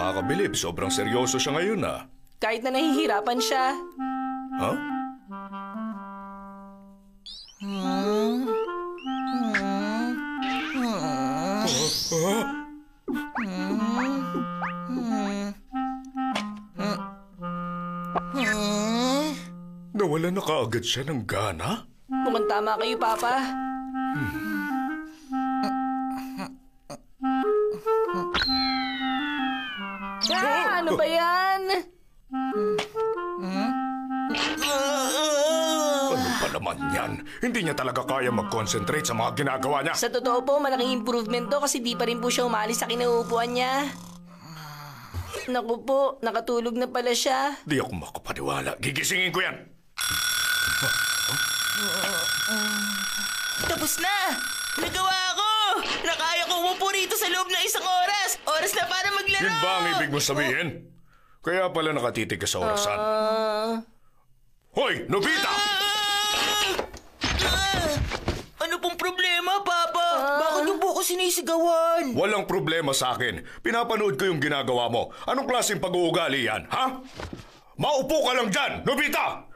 Nakakabilib, sobrang seryoso siya ngayon Kahit na nahihirapan siya. Ha? Nawala na kaagad siya ng gana? Mukhang tama kayo, Papa. Ano ba yan? Ano pa naman yan? Hindi niya talaga kaya mag-concentrate sa mga ginagawa niya. Sa totoo po, malaking improvement to kasi di pa rin po siya umalis sa kinauupuan niya. Naku po, nakatulog na pala siya. Di ako makapaniwala. Gigisingin ko yan. Tapos na! Nagawa ko! Nakaya ko umupo rito sa loob ng isang oras! Oras na para maglaro! Yun ba ang ibig mo sabihin? Kaya pala nakatitig ka sa orasan. Hoy, Nobita! Ano pong problema, Papa? Bakit niyo po ako sinisigawan? Walang problema sa akin. Pinapanood ko yung ginagawa mo. Anong klaseng pag-uugali yan, ha? Maupo ka lang dyan, Nobita!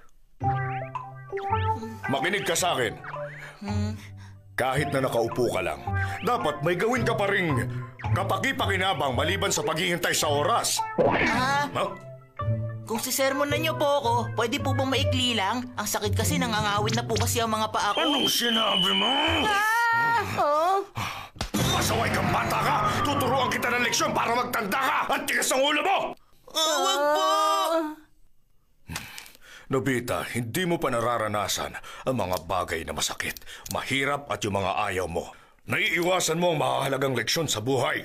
Makinig ka sa akin. Kahit na nakaupo ka lang, dapat may gawin ka pa ring kapaki-pakinabang maliban sa paghihintay sa oras. Ha? Kung sisermonan niyo po ako, pwede po bang maikli lang? Ang sakit kasi nangangawit na po kasi ang mga paa ko. Anong sinabi mo? Pasaway kang bata ka! Tuturuan kita ng leksyon para magtanda ka! At tigas ang ulo mo! Wag po! Nobita, hindi mo pa nararanasan ang mga bagay na masakit, mahirap at yung mga ayaw mo. Naiiwasan mo ang mahalagang leksyon sa buhay.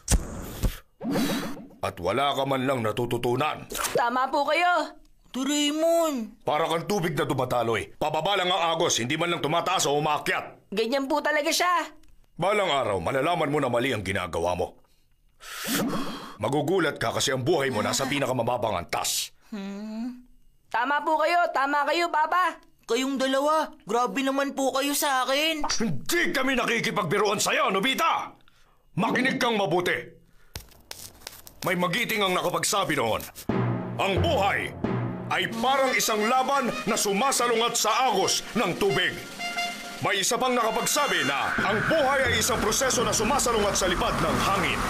At wala ka man lang natututunan. Tama po kayo. Doraemon! Para kang tubig na dumataloy. Pababa lang ang agos, hindi man lang tumataas o umaakyat. Ganyan po talaga siya. Balang araw, malalaman mo na mali ang ginagawa mo. Magugulat ka kasi ang buhay mo nasa pinakamababang antas. Tama po kayo, Papa. Kayong dalawa, grabe naman po kayo sa akin. Hindi kami nakikipagbiruan sa'yo, Nobita! Makinig kang mabuti. May magiting ang nakapagsabi noon. Ang buhay ay parang isang laban na sumasalungat sa agos ng tubig. May isa pang nakapagsabi na ang buhay ay isang proseso na sumasalungat sa lipad ng hangin.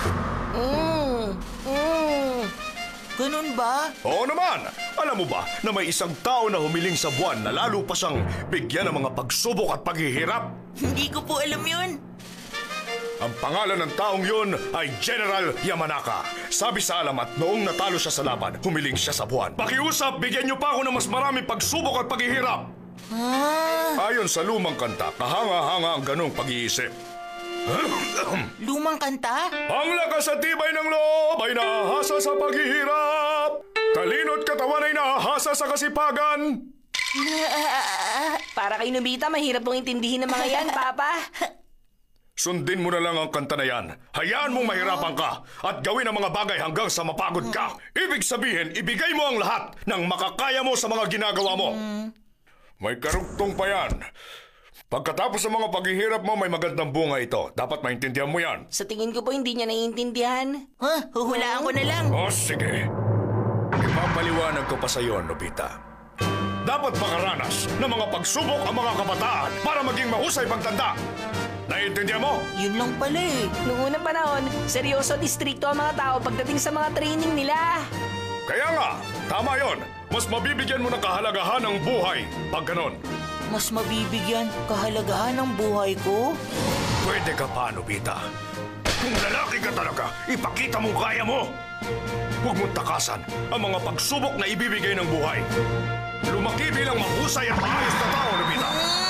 Ganun ba? Oo naman! Alam mo ba na may isang tao na humiling sa buwan na lalo pa siyang bigyan ng mga pagsubok at paghihirap? Hindi ko po alam yun. Ang pangalan ng taong yun ay General Yamanaka. Sabi sa alamat, noong natalo siya sa laban, humiling siya sa buwan. Pakiusap, bigyan niyo pa ako ng mas maraming pagsubok at paghihirap! Ayon sa lumang kanta, kahanga-hanga ang ganong pag-iisip. Lumang kanta? Ang lakas at tibay ng loob ay nahasa sa paghihirap. Talino't katawan ay nahasa sa kasipagan. Para kay Nobita, mahirap pong intindihin ng mga yan, Papa. Sundin mo na lang ang kanta na yan. Hayaan mong mahirapan ka at gawin ang mga bagay hanggang sa mapagod ka. Ibig sabihin, ibigay mo ang lahat ng makakaya mo sa mga ginagawa mo. May karugtong pa yan. Pagkatapos ng mga paghihirap mo, may magandang bunga ito. Dapat maintindihan mo yan. Sa tingin ko po, hindi niya naiintindihan. Huhulaan ko na lang. O sige. Ipapaliwanag ko pa sa iyo, Nobita. Dapat makaranas ng mga pagsubok ang mga kabataan para maging mahusay pagtanda. Naiintindihan mo? Yun lang pala eh. Noong unang panahon, seryoso at distrikto ang mga tao pagdating sa mga training nila. Kaya nga, tama yon. Mas mabibigyan mo ng kahalagahan ng buhay pag ganon. Mas mabibigyan kahalagahan ng buhay ko? Pwede ka pa, Nobita. Kung lalaki ka talaga, ipakita mong kaya mo. Huwag mong takasan ang mga pagsubok na ibibigay ng buhay. Lumaki bilang mahusay at maayos na tao, Nobita.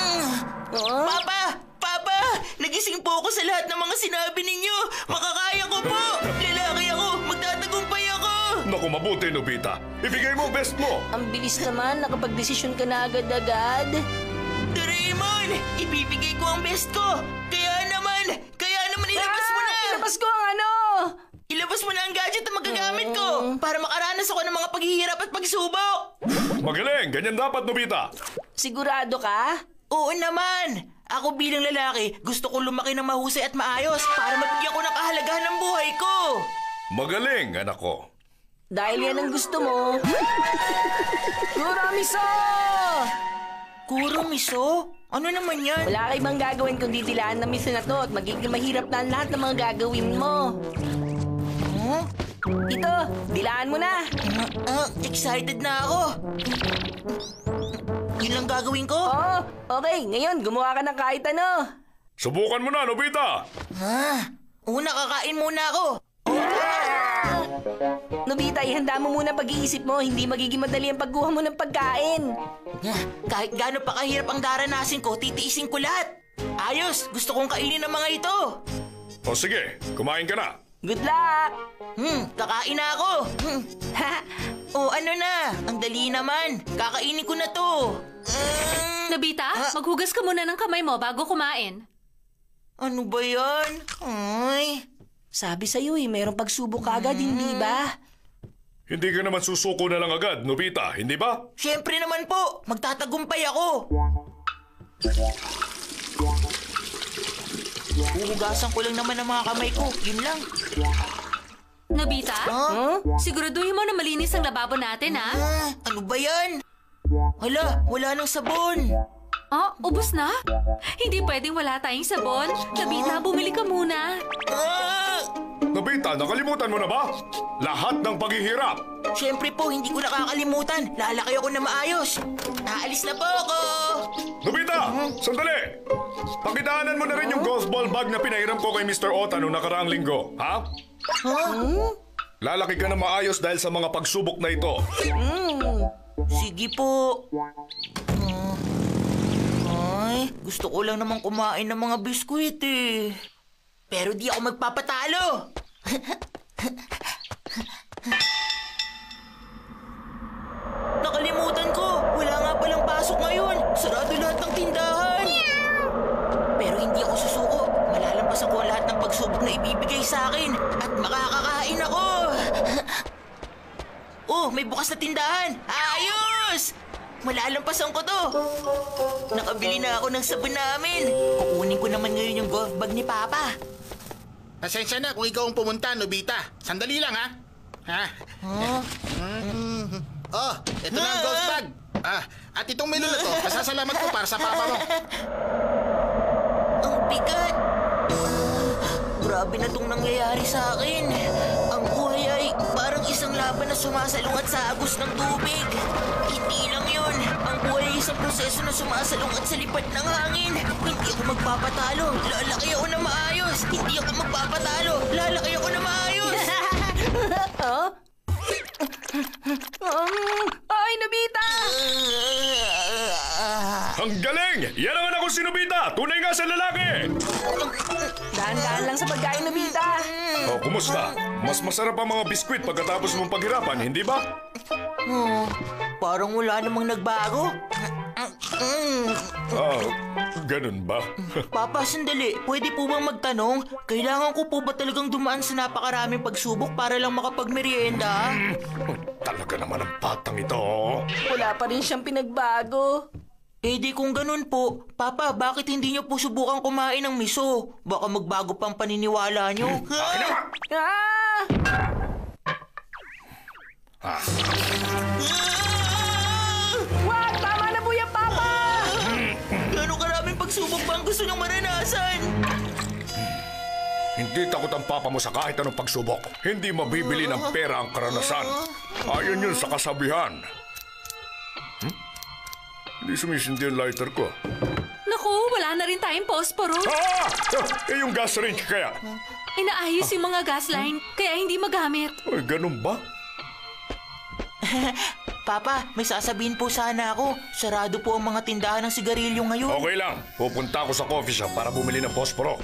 Papa! Nagising po ako sa lahat ng mga sinabi ninyo. Makakaya ko po. Lalaki ako. Magtatagumpay ako. Naku, mabuti, Nobita. Ibigay mo best mo. Ang bilis naman, nakapag-desisyon ka na agad-agad. Doraemon! Ibibigay ko ang best ko! Kaya naman ilabas mo na! Ilabas ko ang ano! Ilabas mo na ang gadget na magagamit ko para makaranas ako ng mga paghihirap at pagsubok! Magaling! Ganyan dapat, Nobita. Sigurado ka? Oo naman! Ako bilang lalaki, gusto kong lumaki ng mahusay at maayos para mabigyan ko ng kahalagahan ng buhay ko! Magaling, anak ko. Dahil yan ang gusto mo. Kuramiso! Kuro miso? Ano naman yan? Wala ka ibang gagawin kundi dilaan ng miso na to at magiging mahirap na ang lahat ng mga gagawin mo. Huh? Ito, dilaan mo na. Excited na ako. Yun lang gagawin ko? Oo, okay. Ngayon, gumawa ka ng kahit ano. Subukan mo na, Nobita. Una, kakain muna ako. Nobita, ihanda mo muna pag-iisip mo. Hindi magiging madali ang pagkuha mo ng pagkain. Kahit gaano pa kahirap ang daranasin ko, titiisin ko lahat. Ayos, gusto kong kainin ang mga ito. O sige, kumain ka na. Good luck! Kakain na ako. Ano na? Ang dali naman. Kakainin ko na to. Nobita, maghugas ka muna ng kamay mo bago kumain. Ano ba yan? Ay. Sabi sa'yo mayroong pagsubok ka agad, hindi ba? Hindi ka naman susuko na lang agad, Nobita, hindi ba? Siyempre naman po, magtatagumpay ako. Huhugasan ko lang naman ang mga kamay ko, yun lang. Nobita, siguraduhin mo na malinis ang lababo natin, ha? Ano ba yan? Hala, wala nang sabon. Oh, ubos na? Hindi pwedeng wala tayong sabon. Nobita, bumili ka muna. Nobita, nakalimutan mo na ba? Lahat ng paghihirap. Siyempre po, hindi ko nakakalimutan. Lalaki ako na maayos. Aalis na po ako. Nobita, sandali! Pakidaanan mo na rin yung golf ball bag na pinahiram ko kay Mr. Ota noong nakaraang linggo, ha? Lalaki ka na maayos dahil sa mga pagsubok na ito. Sige po. Ay, gusto ko lang naman kumain ng mga biskwit eh. Pero di ako magpapatalo. Nakalimutan ko. Wala nga palang pasok ngayon. Sarado lahat ng tindahan. Pero hindi ako susuko. Malalampasan ko lahat ng pagsubok na ibibigay sa akin. At makakakain ako. Oh, may bukas na tindahan. Ayos! Malalampasan ko to. Nakabili na ako ng sabon namin. Kukunin ko naman ngayon yung golf bag ni Papa. Pasensya na kung ikaw ang pumunta, Nobita. Sandali lang, ha? Oh, ito na ang golf bag. At itong menu na to, pasasalamat ko para sa papa mo. Ang bigat. Grabe na itong nangyayari sa akin. Ang buhay ay parang isang laban na sumasalungat sa agos ng tubig. Hindi lang yun. Ang buhay ay isang proseso na sumasalungat sa lipad ng hangin. Hindi ako magpapatalo. Lalaki ako na maayos. Hindi ako magpapatalo. Lalaki ako na maayos. Ay, Nobita! Ang galing! Yan naman ako si Nobita! Tunay nga sa lalaki! Dahan-dahan lang sa pagkain, Nobita. O, kumusta? Mas masarap ang mga biskwit pagkatapos mong paghirapan, hindi ba? Parang wala namang nagbago. Ganun ba? Papa, sandali. Pwede po bang magtanong? Kailangan ko po ba talagang dumaan sa napakaraming pagsubok para lang makapagmerienda? Talaga naman ang batang ito. Wala pa rin siyang pinagbago. Eh di kung ganun po, Papa, bakit hindi niyo po subukan kumain ng miso? Baka magbago pang paniniwala niyo. Akin naman! Wag! Tama na po yan, Papa! Gano'ng karaming pagsubok ba ang gusto niyong maranasan? Hindi takot ang papa mo sa kahit anong pagsubok. Hindi mabibili ng pera ang karanasan. Ayon yun sa kasabihan. Hindi sumisindi ang lighter ko. Naku, wala na rin tayong posporo. Yung gas range kaya. Inaayos yung mga gas line, kaya hindi magamit. Ay, ganun ba? Papa, may sasabihin po sana ako. Sarado po ang mga tindahan ng sigarilyo ngayon. Okay lang. Pupunta ako sa coffee shop para bumili ng posporo.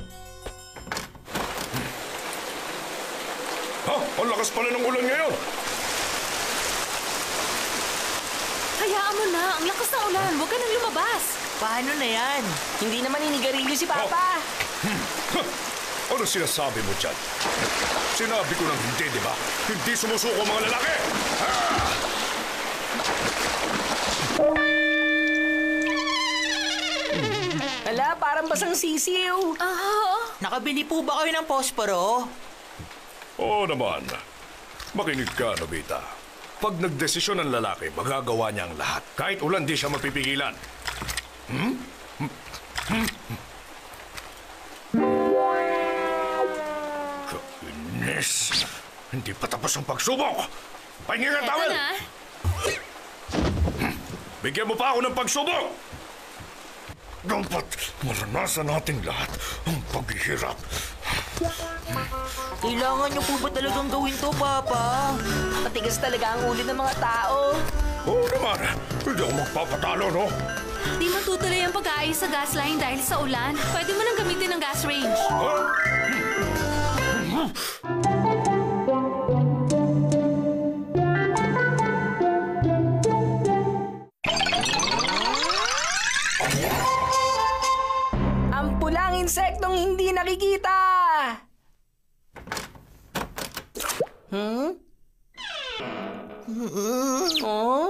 Ang lakas pala ng ulan ngayon. Hayaan mo na, ang lakas ng ulan. Huwag ka nang lumabas. Paano na yan? Hindi naman inigarilyo si Papa. Ano sinasabi mo dyan? Sinabi ko ng hindi, di ba? Hindi sumusuko ang mga lalaki! Hala, parang basang sisiw. Nakabili po ba kayo ng posporo? Oo naman. Makinig ka, Nobita. Pag nagdesisyon ang lalaki, magagawa niya ang lahat. Kahit ulan, di siya mapipigilan. Kainis. Hindi pa tapos ang pagsubok. Pahingin ang Eto tawel. na. Bigyan mo pa ako ng pagsubok. Dapat maranasan natin lahat ang paghihirap. Kailangan niyo po ba talagang gawin to, Papa? Matigas talaga ang ulo ng mga tao. Oo naman. Hindi ako magpapatalo, no? Di matutuloy ang pag-aayos sa gas line dahil sa ulan. Pwede mo nang gamitin ang gas range. Ang pulang insektong hindi nakikita! Hmm? Oh?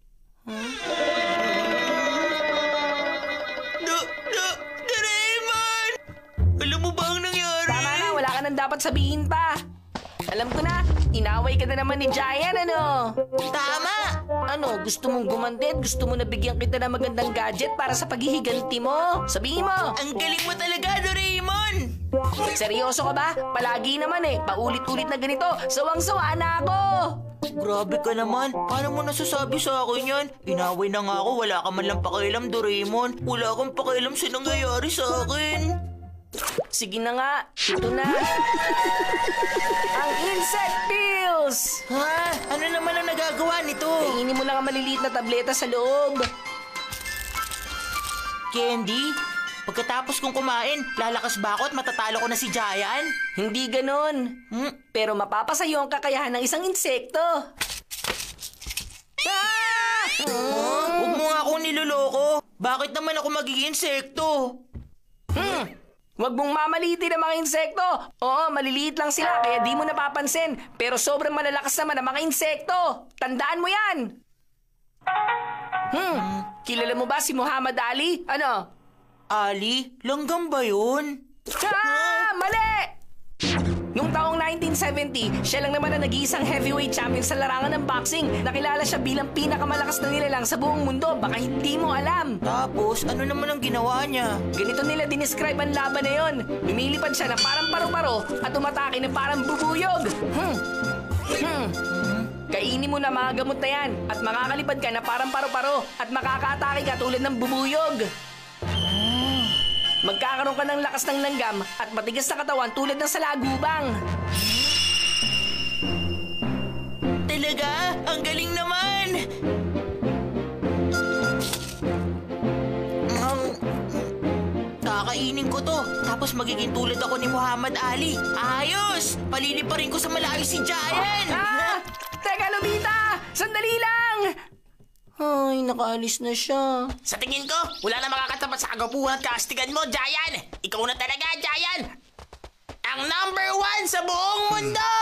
Doraemon! Alam mo ba ang nangyari? Tama na, wala ka nang dapat sabihin pa. Alam ko na, inaway ka na naman ni Giant, ano? Tama! Ano, gusto mong gumanti at gusto mo na bigyan kita ng magandang gadget para sa paghihiganti mo? Sabihin mo! Ang galing mo talaga, Doraemon! Seryoso ka ba? Palagi naman eh, paulit-ulit na ganito, sawang-sawa na ako! Grabe ka naman. Paano mo nasasabi sa akin yan? Inaway na nga ako, wala ka man lang pakialam, Doraemon. Wala kang pakialam sa nangyayari sa akin. Sige na nga, ito na. Ang insect pills! Ha? Ano naman ang nagagawa nito? Kainin mo lang ang maliliit na tableta sa loob. Candy? Pagkatapos kong kumain, lalakas ba ako at matatalo ko na si Giant? Hindi ganon. Pero mapapasayo ang kakayahan ng isang insekto. Ah! Huwag mo nga akong niloloko. Bakit naman ako magiging insekto? Huwag mong mamalitin ang mga insekto. Oo, maliliit lang sila kaya di mo napapansin. Pero sobrang malalakas naman ang mga insekto. Tandaan mo yan. Kilala mo ba si Muhammad Ali? Ano? Ali? Langgam ba yun? Ah! Mali! Noong taong 1970, siya lang naman ang nag-iisang heavyweight champion sa larangan ng boxing. Nakilala siya bilang pinakamalakas na nilalang sa buong mundo. Baka hindi mo alam. Tapos, ano naman ang ginawa niya? Ganito nila dinescribe ang laban na yon. Lumilipad siya na parang paru-paro at umatake na parang bubuyog. Kainin mo na mga gamot na yan at makakalipad ka na parang paru-paro at makakaatake ka tulad ng bubuyog. Magkakaroon ka ng lakas ng langgam at matigas na katawan tulad ng salagubang. Talaga? Ang galing naman! Kakainin ko to, tapos magiging tulad ako ni Muhammad Ali. Ayos! Paliliparin ko sa malayo si Giant! Ah! Teka, Lobita! Sandali lang! Ay, nakaalis na siya. Sa tingin ko, wala na makakatapat sa kagapuhan at kastigan mo, Giant! Ikaw na talaga, Giant! Ang #1 sa buong mundo!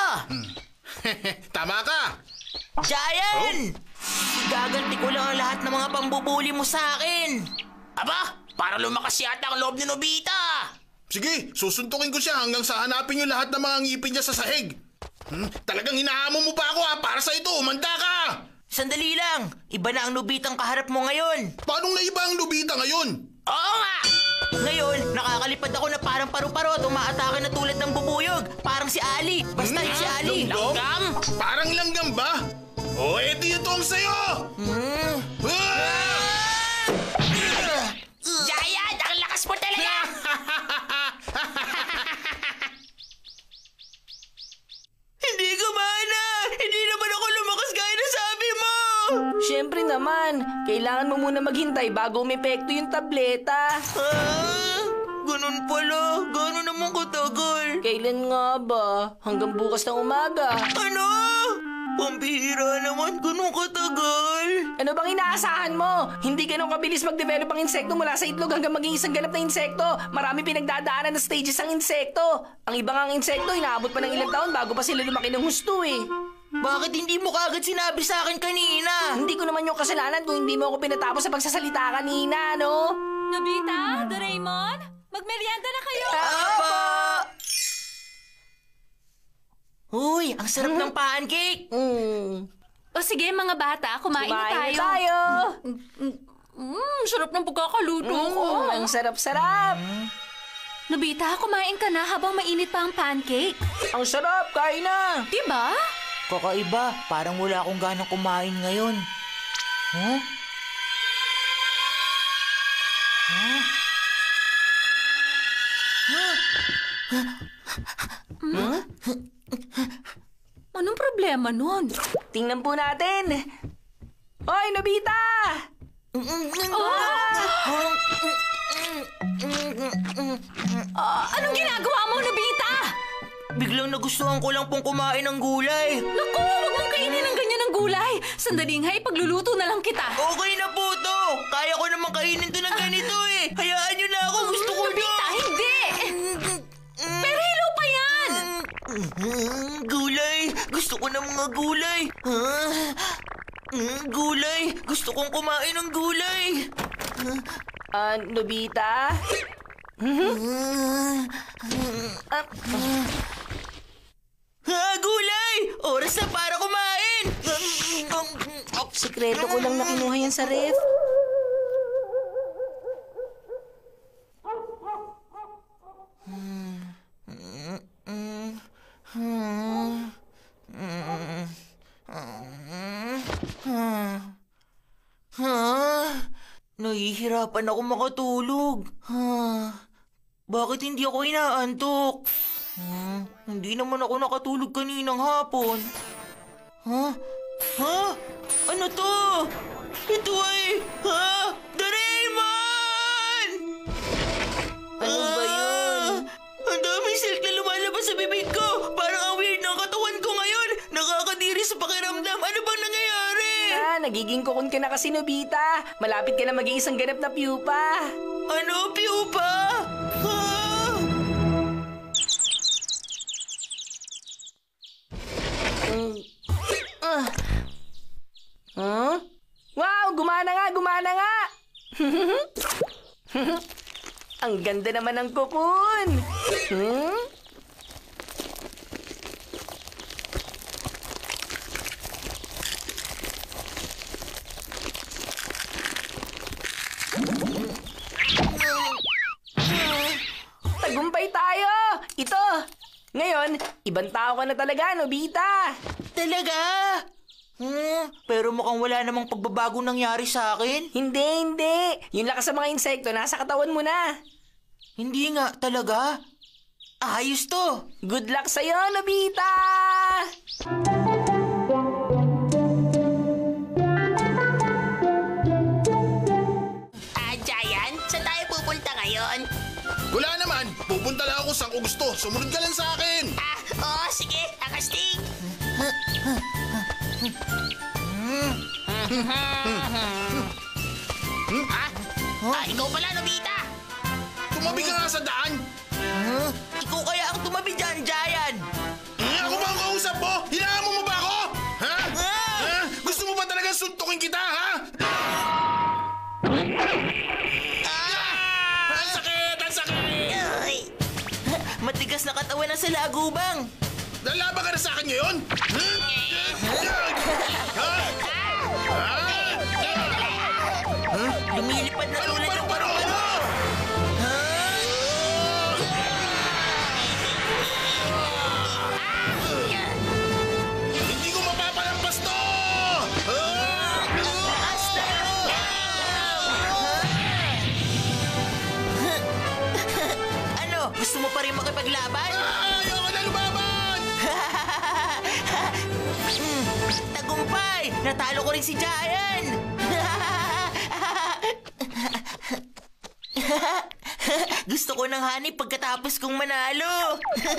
Tama ka! Giant! Gaganti ko lang ang lahat ng mga pambubuli mo sa akin! Aba, para lumakas yata ang loob ni Nobita! Sige, susuntukin ko siya hanggang sa hanapin yung lahat ng mga ngipin niya sa sahig. Talagang hinahamon mo pa ako para sa ito, umanda ka! Sandali lang, iba na ang Nobitang kaharap mo ngayon. Paano naiba ang Nobita ngayon? Oo nga! Ngayon, nakakalipad ako na parang paru-paro at umaatake na tulad ng bubuyog. Parang si Ali. Basta yung si Ali. Langgam? Parang langgam ba? O, edi ito ang sayo! Giant, ang lakas mo talaga! Hindi gumana! Hindi naman ako lumakas gaya na sabi mo! Siyempre naman, kailangan mo muna maghintay bago umepekto yung tableta. Ganun pala. Gano'n naman katagal. Kailan nga ba? Hanggang bukas ng umaga. Ano? Pambihira naman. Ganun katagal. Ano bang inaasahan mo? Hindi ganun kabilis mag-develop ang insekto mula sa itlog hanggang maging isang ganap na insekto. Marami pinagdadaanan na stages ang insekto. Ang iba nga ang insekto, inaabot pa ng ilang taon bago pa sila lumaki ng husto eh. Bakit hindi mo kaagad sinabi sa akin kanina? Hindi ko naman yung kasalanan kung hindi mo ako pinatapos sa pagsasalita kanina, no? Nobita, Doraemon, magmerienda na kayo. Apa! Uy, ang sarap ng pancake! O sige mga bata, kumain na Kumain tayo. tayo! Sarap ng pagkakaluto ko. Ang sarap-sarap! Nobita, kumain ka na habang mainit pa ang pancake. Ang sarap! Kain na! Diba? Kakaiba, parang wala akong ganang kumain ngayon. Huh? Anong problema nun? Tingnan po natin! Hoy, Nobita! Anong ginagawa mo, Nobita? Biglang nagustuhan ko lang pong kumain ng gulay. Naku, huwag mong kainin ng ganyan ng gulay. Sandali nga, ipagluluto na lang kita. Okay na po to. Kaya ko naman kainin to ng ganito eh. Hayaan nyo na ako. Gusto ko Nobita, hindi! Pero hilo pa yan! Gulay. Gusto ko ng mga gulay. Gulay. Gusto kong kumain ng gulay. Nobita? Gulay! Oras na para kumain! Sekreto ko lang na kinuha yan sa ref. Nahihirapan ako makatulog. Bakit hindi ako inaantok? Hindi naman ako nakatulog kaninang hapon. Ano to? Ito ay... Doraemon! Ano ba yun? Ang daming silk na lumalabas sa bibig ko. Parang ang weird ng katawan ko ngayon. Nakakadiri sa pakiramdam. Ano bang nangyayari? Nagiging kukun ka na kasi, Nobita. Malapit ka na maging isang ganap na pupa. Ano, Piupa? Wow! Gumana nga! Gumana nga! Ang ganda naman ng kukun! Tagumpay tayo! Ito! Ngayon, ibang tao ka na talaga, Nobita! Talaga? Pero mukhang wala namang pagbabago nangyari sa akin. Hindi! Yung lakas sa mga insekto, nasa katawan mo na! Hindi nga, talaga. Ayos to. Good luck sa'yo, Nobita! Giant, saan tayo pupunta ngayon? Wala naman. Pupunta lang ako saan ko gusto. Sumunod ka lang sa akin. Oo, sige. Akastig. Ikaw pala, Nobita. Tumabi ka nga sa daan. Ikaw kaya ang tumabi dyan, Giant. Ako ba ang kausap mo? Hinahamon mo ba ako? Ha? Gusto mo ba talagang suntukin kita, ha? Ang sakit! Ang sakit! Ay. Matigas na katawan ng salagubang. Lalaban ka na sa akin ngayon? Lumilipad na tulad ng Paro! Hindi ko mapapalampas to! Ano? Gusto mo pa rin makipaglaban? Ayoko na lumaban! Tagumpay! Natalo ko rin si Giant! Gusto ko ng honey pagkatapos kong manalo.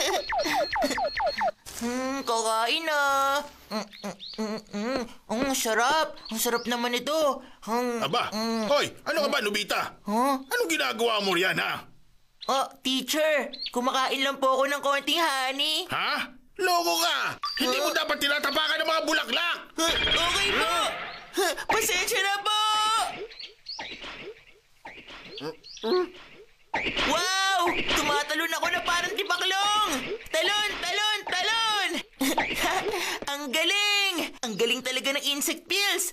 Kakain na. Ang sarap. Ang sarap naman ito. Aba, hoy, ano ka ba, Nobita? Anong ginagawa mo riyan, ha? Oh, teacher. Kumakain lang po ako ng konting honey. Ha? Loko ka! Hindi mo dapat tinatapakan ng mga bulaklak! Okay po. Pasensya na po. Wow! Tumatalon ako na parang tipaklong! Talon! Talon! Talon! Ang galing! Ang galing talaga ng insect pills!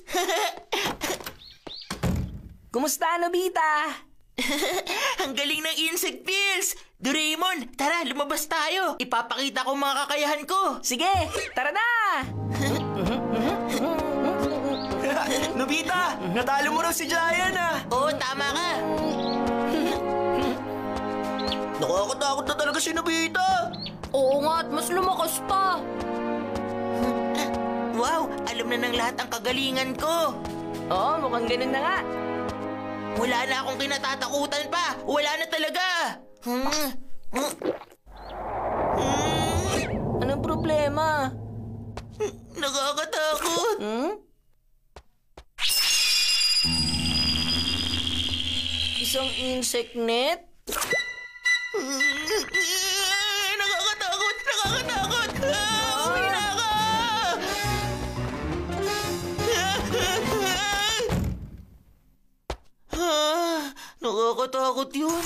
Kumusta, Nobita? Ang galing ng insect pills! Doraemon, tara, lumabas tayo. Ipapakita ko mga kakayahan ko. Sige, tara na! Nobita, natalo mo raw si Giant Oo, tama ka. Nakakatakot na talaga si Nobita. Oo nga, at mas lumakas pa. Wow, alam na ng lahat ang kagalingan ko. Oo, mukhang ganun na nga. Wala na akong kinatatakutan pa. Wala na talaga. Anong problema? Nakakatakot. Isang insect net? Nakakatakot! Nakakatakot! Uwi na ako! Nakakatakot yun.